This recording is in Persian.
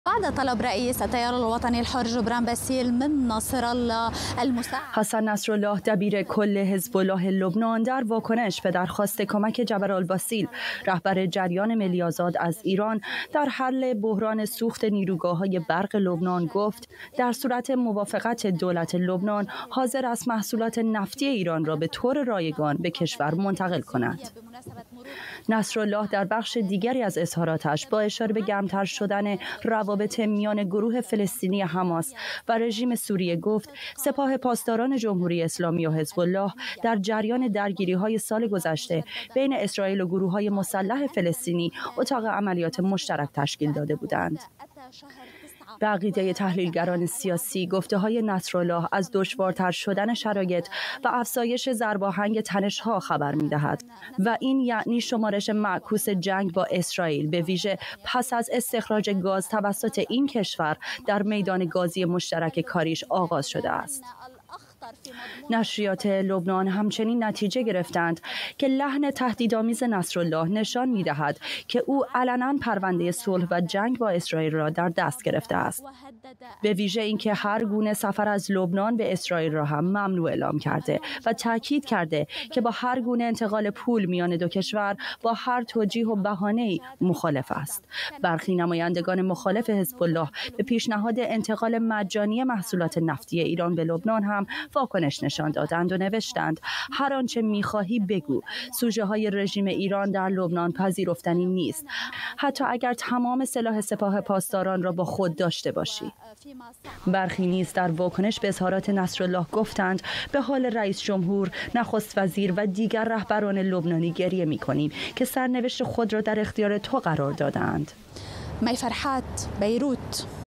بعد طلب رئيس التيار الوطني الحر جبران باسیل من ناصر الله المساعد. حسن نصرالله دبیر کل حزب الله لبنان در واکنش به درخواست کمک جبرالباسیل رهبر جریان ملی آزاد از ایران در حل بحران سوخت نیروگاه‌های برق لبنان گفت در صورت موافقت دولت لبنان حاضر است محصولات نفتی ایران را به طور رایگان به کشور منتقل کند. نصرالله در بخش دیگری از اظهاراتش با اشاره به گرمتر شدن روابط میان گروه فلسطینی حماس و رژیم سوریه گفت سپاه پاسداران جمهوری اسلامی و حزب الله در جریان درگیری‌های سال گذشته بین اسرائیل و گروه‌های مسلح فلسطینی اتاق عملیات مشترک تشکیل داده بودند. به عقیده تحلیلگران سیاسی، گفته‌های نصرالله از دشوارتر شدن شرایط و افزایش ضرباهنگ تنش‌ها خبر می‌دهد و این یعنی شمارش معکوس جنگ با اسرائیل به ویژه پس از استخراج گاز توسط این کشور در میدان گازی مشترک کاریش آغاز شده است. نشریات لبنان همچنین نتیجه گرفتند که لحن تهدیدآمیز نصرالله نشان می‌دهد که او علنا پرونده صلح و جنگ با اسرائیل را در دست گرفته است. به ویژه اینکه هر گونه سفر از لبنان به اسرائیل را هم ممنوع اعلام کرده و تاکید کرده که با هر گونه انتقال پول میان دو کشور با هر توجیه و بهانه‌ای مخالف است. برخی نمایندگان مخالف حزب الله به پیشنهاد انتقال مجانی محصولات نفتی ایران به لبنان هم واکنش نشان دادند و نوشتند هر آنچه می‌خواهی بگو، سوژه های رژیم ایران در لبنان پذیرفتنی نیست، حتی اگر تمام سلاح سپاه پاسداران را با خود داشته باشی. برخی نیز در واکنش به اظهارات نصرالله گفتند به حال رئیس جمهور، نخست وزیر و دیگر رهبران لبنانی گریه می‌کنیم که سرنوشت خود را در اختیار تو قرار دادند. می فرحات، بیروت.